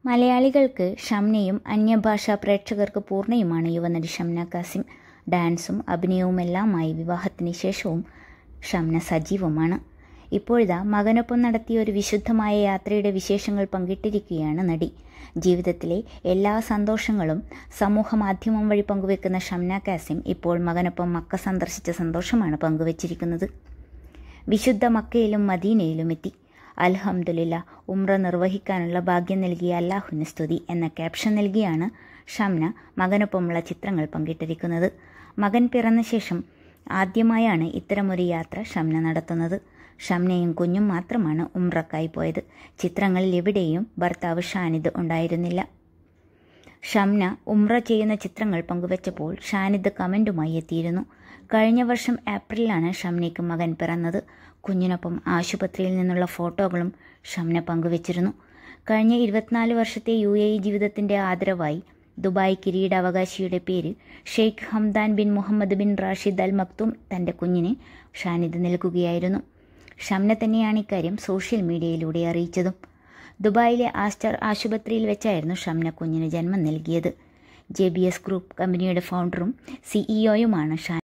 മലയാളികൾക്ക് ഷംനയും അന്യഭാഷാ പ്രേക്ഷകർക്ക് പൂർണ്ണയുമാണ് യുവനടി ഷംന കാസിം. ഡാൻസും അഭിനയവുമെല്ലാമായി വിവാഹത്തിന് ശേഷവും ഷംന സജീവമാണ്. ഇപ്പോഴിതാ മകനൊപ്പം നടത്തിയ ഒരു വിശുദ്ധമായ യാത്രയുടെ വിശേഷങ്ങൾ പങ്കിട്ടിരിക്കുകയാണ് നടി. ജീവിതത്തിലെ എല്ലാ സന്തോഷങ്ങളും സമൂഹമാധ്യമം വഴി പങ്കുവെക്കുന്ന ഷംന കാസിം ഇപ്പോൾ മകനൊപ്പം മക്ക സന്ദർശിച്ച സന്തോഷമാണ് പങ്കുവച്ചിരിക്കുന്നത്. വിശുദ്ധ മക്കയിലും മദീനയിലും എത്തി. അൽഹംദുലില്ലാ, ഉംറ നിർവഹിക്കാനുള്ള ഭാഗ്യം നൽകിയ അല്ലാഹുവിന് സ്തുതി എന്ന ക്യാപ്ഷൻ നൽകിയാണ് ഷംന മകനൊപ്പമുള്ള ചിത്രങ്ങൾ പങ്കിട്ടിരിക്കുന്നത്. മകൻ പിറന്ന ശേഷം ആദ്യമായാണ് ഇത്തരമൊരു യാത്ര ഷംന നടത്തുന്നത്. ഷംനയും കുഞ്ഞും മാത്രമാണ് ഉംറക്കായി പോയത്. ചിത്രങ്ങളിൽ എവിടെയും ഭർത്താവ് ഷാനിദ് ഉണ്ടായിരുന്നില്ല. ഷംന ഉംറ ചെയ്യുന്ന ചിത്രങ്ങൾ പങ്കുവച്ചപ്പോൾ ഷാനിദ് കമൻറ്റുമായി എത്തിയിരുന്നു. കഴിഞ്ഞ വർഷം ഏപ്രിലാണ് ഷംനയ്ക്ക് മകൻ പിറന്നത്. കുഞ്ഞിനൊപ്പം ആശുപത്രിയിൽ നിന്നുള്ള ഫോട്ടോകളും ഷംന പങ്കുവച്ചിരുന്നു. കഴിഞ്ഞ 24 വർഷത്തെ UAE ജീവിതത്തിൻ്റെ ആദരവായി ദുബായ് കിരീടാവകാശിയുടെ പേര് Sheikh Hamdan bin Mohammed bin Rashid Al Maktoum തൻ്റെ കുഞ്ഞിന് ഷാനിദ് നൽകുകയായിരുന്നു. ഷംന തന്നെയാണ് ഇക്കാര്യം സോഷ്യൽ മീഡിയയിലൂടെ അറിയിച്ചതും. ദുബായിലെ ആസ്റ്റർ ആശുപത്രിയിൽ വെച്ചായിരുന്നു ഷംന കുഞ്ഞിന് ജന്മം നൽകിയത്. JBS ഗ്രൂപ്പ് കമ്പനിയുടെ ഫൗണ്ടറും CEOയുമാണ് ഷാനിദ്.